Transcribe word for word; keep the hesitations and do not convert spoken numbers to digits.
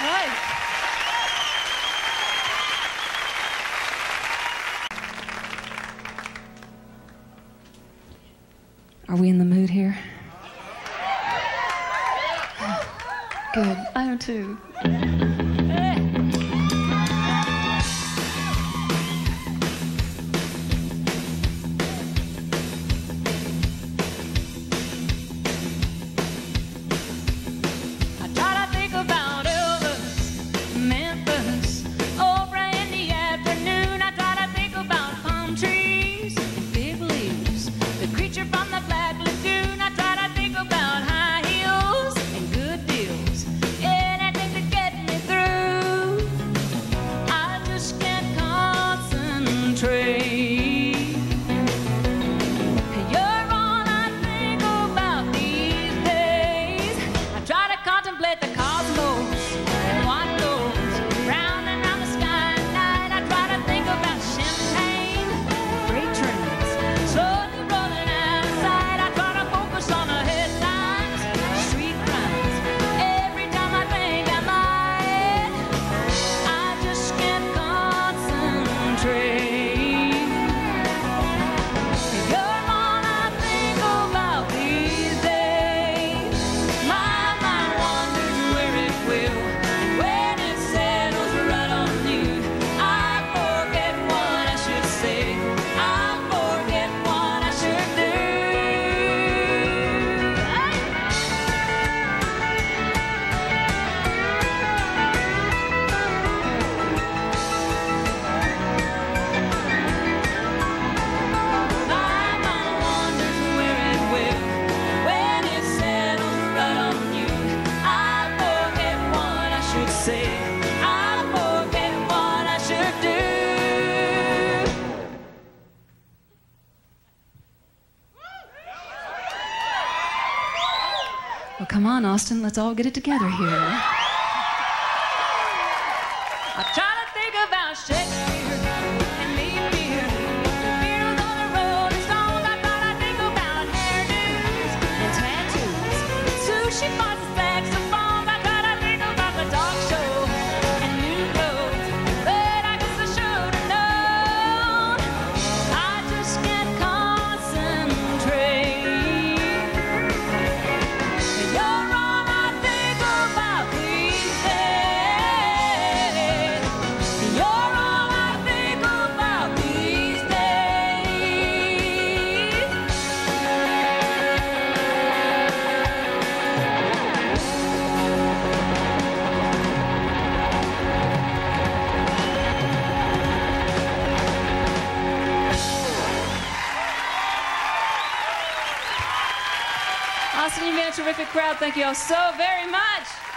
right. Are we in the mood here? Good. I am too. Well, come on, Austin, let's all get it together here. I try to think about Shakespeare and leave beer. The beers on the Rolling Stones. I try to think about hairdos and tattoos. Sushi bars and saxophones. I try to think about the talk show and new clothes. But I guess I should have known. I just can't concentrate. Austin, you've been a terrific crowd. Thank you all so very much.